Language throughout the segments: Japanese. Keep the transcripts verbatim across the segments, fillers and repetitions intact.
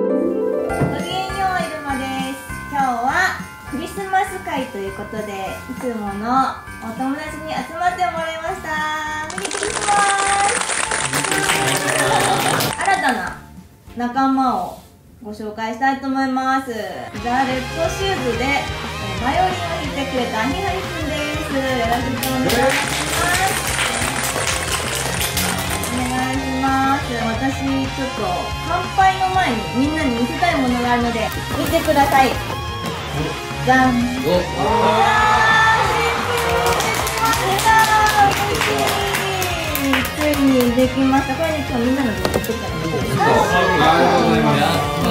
クリスマス会ということで、いつものお友達に集まってもらいました。メリークリスマス。新たな仲間をご紹介したいと思います。ザ・レッドシューズでバイオリンを弾いてくれたひはりくんです。よろしくお願いします。お願いします。私ちょっと乾杯の前にみんなに見せたいものがあるので見てください。じゃん。おー、うわー、ついにできました。これね、今日みんなの分作ったので。ありがとうございます。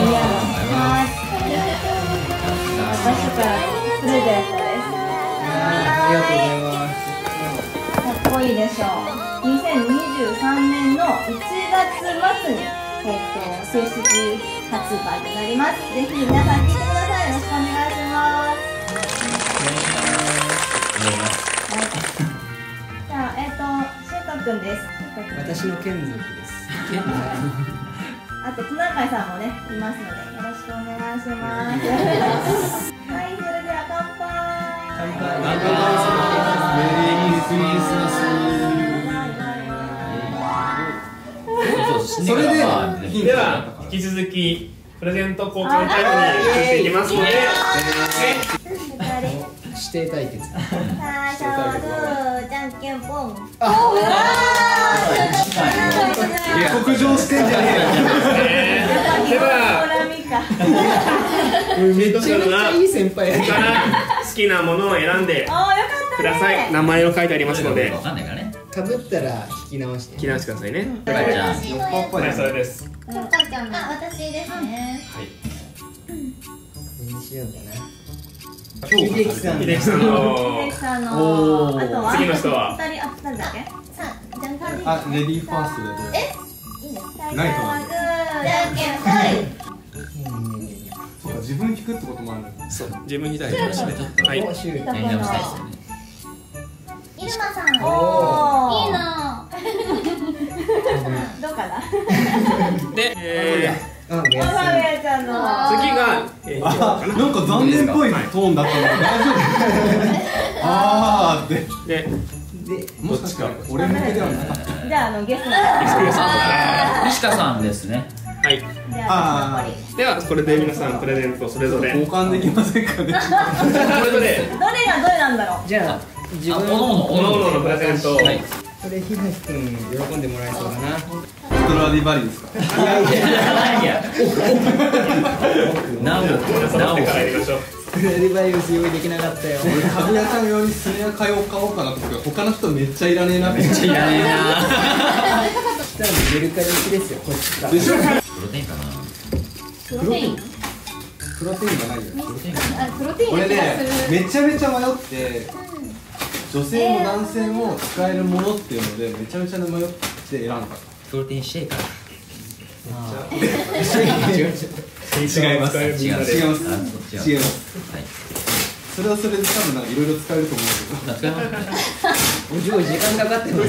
私からプレゼントです。ありがとうございます。かっこいいでしょう。にせんにじゅうさんねんのいちがつまつに、えっと、正式発売となります。ぜひ皆さん聞いてください。よろしくお願いします。はい。じゃあ、えっと、しゅうたくんです。 私の眷属です。 あと、トナカイさんもね、いますので、よろしくお願いします。はい、それでは乾杯。乾杯。 メリークリスマス。 それで、では引き続きプレゼント交換タイムに移っていきますので、 指定対決。 さあ、勝負じゃんけんぽん。 北上してんじゃねえよ。では、 めちゃめちゃいい先輩やから好きなものを選んでください。名前を書いてありますので。 かぶったら引き直して。 引き直してくださいね。 はい、 それです。 あ、私ですね。 はい。 何しようかな。 秀樹さん。秀樹さんの。 秀樹さんの。あとは。 次の人は。 二人、あ、誰だっけ。 あ、レディーファーストでどう。 え。いいです。 ないと思う。 じゃんけんぽい。 そうか、自分引くってこともあるんだ。 そう、自分引いたりとかして。はい。 面白い。 やり直したいですよね。イルマさん。 おー。いいな。どうかな。 で、えあ、 おさみやちゃんの。 次が、えー、なんか残念っぽいトーンだったので大丈夫。あーって。 で、 もしかしたら俺向けではなかった。 じゃあ、あのゲストの西田さんですね。 はい。 ああ、ではこれで皆さんプレゼントそれぞれ交換できませんかね。 それぞれどれがどれなんだろう。 じゃあ自分のおのおののプレゼント。 これひはしくん喜んでもらえそうだな。 ストラディバリですか。 いやいやいや。 なおなおからやりましょう。 ストラディバリウス用意できなかったよ。 俺かぐやちゃんよりスネア買おう買おうかなと思ったけど、他の人めっちゃいらねえな。 めっちゃいらねえな。 したらメルカリ行きですよ。こっちか。 でしょ。 プロテインかな。 プロテイン。 プロテインがないよ。 プロテイン。 俺ね、めちゃめちゃ迷って。女性も男性も使えるものっていうので、めちゃめちゃ迷って選んだ。 プロテインシェイカー。 違います。 違う。 違います。違います。それはそれで多分なんかいろいろ使えると思うけど。 使いますね。 お嬢時間かかってます。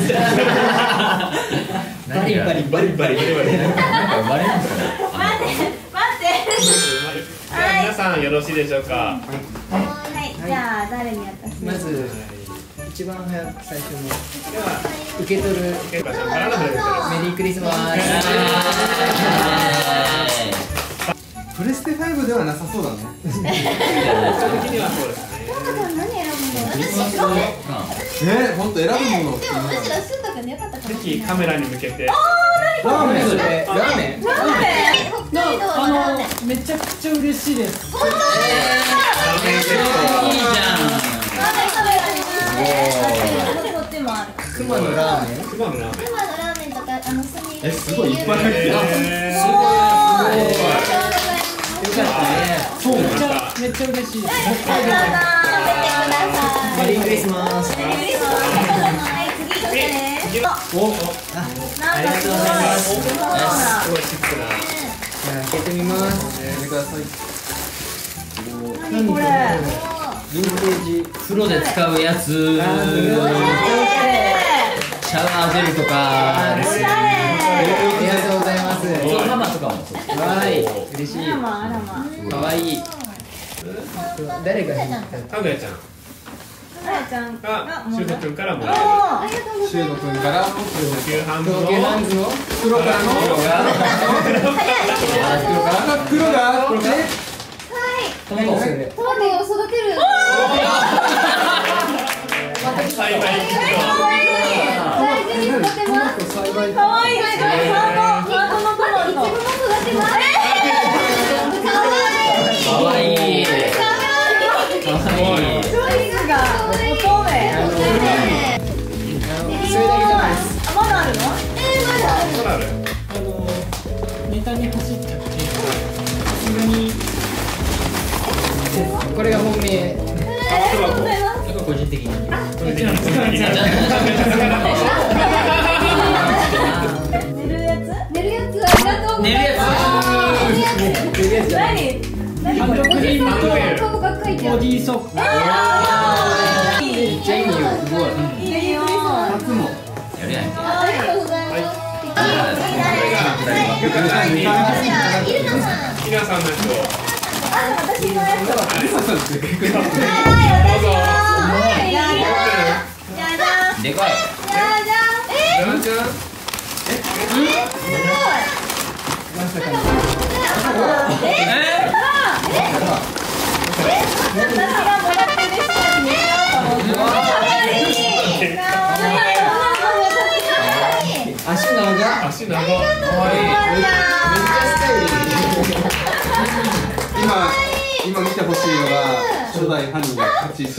バリバリバリバリバリバリ。 バレるんですかね。 待って待って。 皆さんよろしいでしょうか。 はい、じゃあ誰にやった？ まず一番早く最初に受け取るメリークリスマス。 プレステファイブではなさそうだね。 的にはそうですね。 何選ぶの？ ね、本当選ぶもの。 むしろシュウタ君でよかったかぜもしれない。 ひカメラに向けて。 ラーメンそれ。 ラーメン。 ラーメン。北海道のラーメン。 めちゃくちゃ嬉しいです。 本当に。 いいじゃん。 ラーメンカメラに向けて。こっちもある。 熊のラーメン。 熊のラーメン。 熊のラーメンとかあのスニー。 え、すごいいっぱい入ってる。 すごい。 よかったね。 そうなんだ。 めっちゃ嬉しいです。 どうぞ食べてください。 メリークリスマス。 メリークリスマス。はい、次ね。 お、 なんかすごい。 すごいシックな。 じゃあ開けてみます。 やめてください。 何これ。 ヴィンテージ。 風呂で使うやつ。シャワージェルとか。 おしゃれ。 りがとうございます。 そうママとかもそう。 わーい、嬉しい。 あらまあらまかわいい。誰が引いた？ かぐやちゃんあやちゃんががもうしゅうとくんからもらあシュート君からえる急ハンズの東急ハンズの黒からの黒から黒があって何それ？ トマトを育てる。 栽培キッ大事に育てます。 栽培かわいい。ハートハートのトマト。 いちごも育てます。かわいい。 かわいい。 かわいい。 かわいい。 チョイスが乙女。 それだけじゃないです。 あ、まだあるの？ えー、まだある。 トラルあのネタに走っちゃってさすがにこれが本命。 ありがとうございます。 個人的に。 これでいいですか？ 寝るやつ？ 寝るやつありがとうございます。 とりあえず何？何これ？ ハンドクリームと顔が書いてある。 ボディーソープあーいい。 ジェイミーはすごい。 いいよ。 初もやるやんけ。 ありがとうございます。 ゆかちゃんにイルナさん。 ひなさんのやつをあ、私のやつ。 どうぞじゃじゃん。じゃじゃん。 でかい。 じゃじゃん。 じゃんじゃんまさかの。 私がもらって嬉しいやつにしようと思って。かわいい。かわいい。 足長。 足長かわいい。めっちゃスタイルいい。 今今見てほしいのが初代ハニーが勝ちし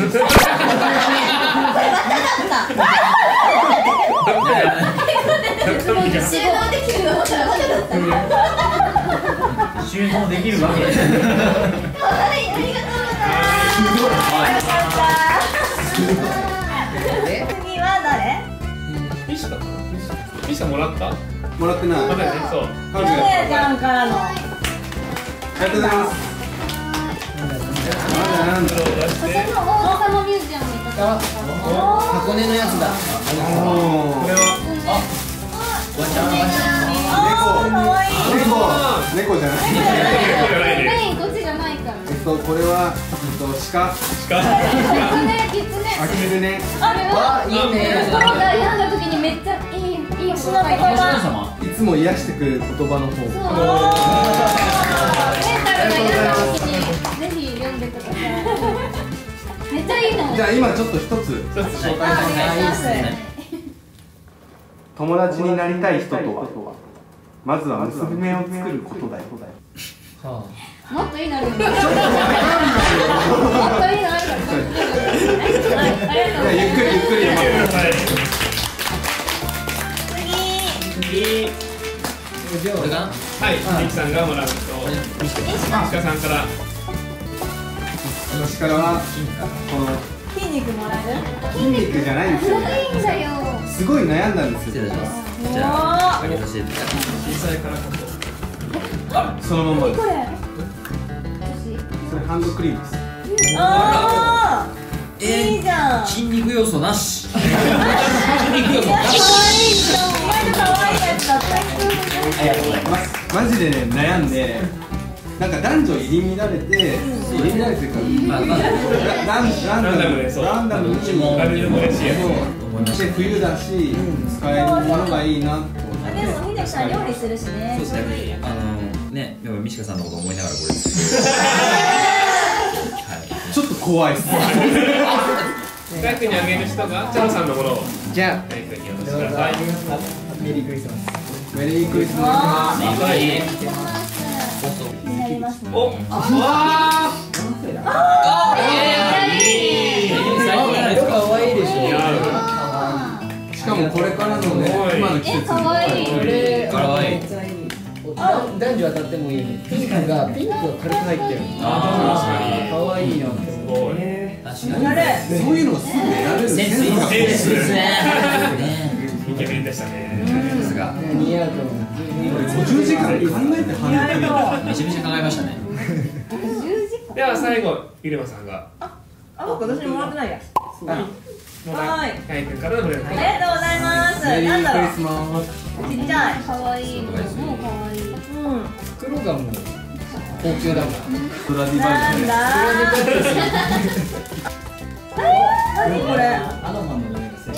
収納できるのわからなかった。 収納できるわけ。 はい、ありがとうございます。 次は誰？ ピシカかなピシカもらったもらってないまだねそうカルビかやちゃんからの。 ありがとうございますなんだなんだそれを出してその王様ミュージアムに行ったあ、箱根のやつだ。 これはワンちゃんワンちゃん。 あー、かわいい。 猫猫じゃないメインこっちじゃないから。 えっとこれはえっと鹿キツネ、キツネ。 アヒルねある？ あ、いいね。 心が病んだ時にめっちゃいいいい言葉書いておある。 嬢様。 いつも癒してくれる言葉の方そう。メンタルが病んだ時にぜひ読んでください。めっちゃいいの。 じゃあ今ちょっと一つ一つ紹介あ、お願いします。 友達になりたい人とはまずは娘を作ることだよはもっといいのあるよ。もっといいのあるから。はい、ありがとうございます。 ゆっくりゆっくり読ませて次い。じゃこれかな。 はいミキさんがもらうとミシカさんから私からはこの筋肉もらえる？ 筋肉じゃないんですよいいんだよ。 すごい悩んだんですよ失礼します。じゃああげさせていただきます。 小さいからこそそのままですこれ。 それハンドクリームですあー、 えいいじゃん。 筋肉要素なし。筋肉要素いや、 なし。 可愛い人、お前の可愛いやつだった。 ありがとうございます。 マジでね悩んでなんか男女入り乱れて入り乱れてるからまあまあラランランダムでそうランダムにどっちも誰でも嬉しいやつそうで冬だし使えるものがいいなと思ってあ、でも、ひでさん料理するしね。 そうですね。あのね、でもミシカさんのこと思いながらこれです。はい。 ちょっと怖いっす近くにあげる人がチャロさんのものをじゃあ、 何かに渡どうぞ。 してくださいメリークリスマス。 メリークリスマあいいかいい。 ー、気になりますね。 おわあ、 いい。最高じゃないですか。 可愛いでしょ。 似合うスしかもこれからのね今の季節え、かわいい。 これかわいいめっちゃいい。あ、男女当たってもいいの。ピンクがピンクが軽く入ってる。 あ可愛いなってすごい確かに。 あれそういうのすぐ選べるセンスいいがセンスですね。 イケメンでしたねさすが。 ね似合うと思う。 ごじゅうじかん考えて似合い判そうめちゃめちゃ考えましたね。 では最後ゆれまさんがあ、僕私にもらってないや。 あ、 もらはいカイ君からのプレゼント。 ありがとうございます。 メリなんだろうークリスマス。 ちっちゃい。 可愛いのも可愛い。 うん。 袋がもう高級だもん。 ストラディバなんリだ何これアロマの匂いがする。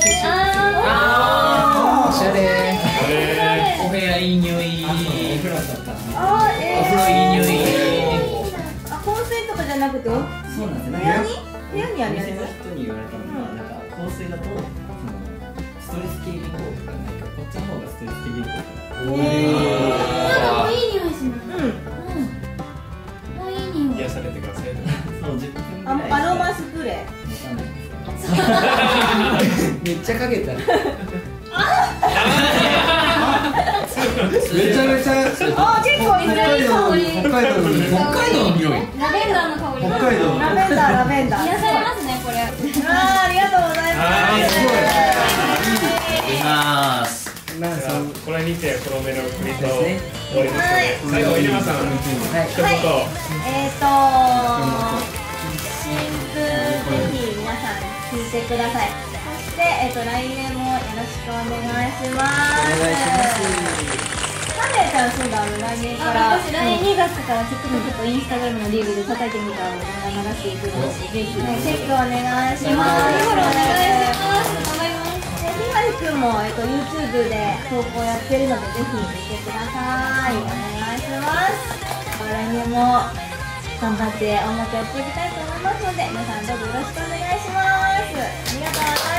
あおしゃれ。 お部屋いい匂い。 お風呂だった。 あー、えー、 お風呂いい匂い。 あ、香水とかじゃなくておそうなんですね。 部屋に部屋にあるやつお店の人に言われたのが、なんか香水だとそのストレス軽減効果がないから、こっちの方がストレス軽減効果が。 なんかもういい匂いします。 うんうん。もういい匂い。 癒されてください。 そうじゅっぷんぐらい。 あアロマスプレーわかんないですけど。 めっちゃかけた。 めちゃめちゃあー、結構いる北海道の北海道の北海道の匂い。 ラベンダーの香り。 北海道のラベンダーラベンダー癒されますねこれ。 あー、ありがとうございますいます。 なんかじゃあこれにて黒目のクリスマスそうですね終わりますので、最後入山さんはい。 一言。 えーと新婦ぜひ皆さん聞いてください。そして、えー、と来年もよろしくお願いします。 お願いします。 カレーちゃんそうだ、来年かあ、 ら私来年にがつから TikTok と Instagram のリールで叩いてみた動画流していくので、ぜひチェックお願いします。 フォローお願いします。頑張ります。 で、ひまりくんも、えっと、YouTube で投稿やってるので、ぜひ見てください。お願いします。来年も頑張って音楽やっていきたいと思いますので、皆さんどうぞよろしくお願いします。ありがとうございます。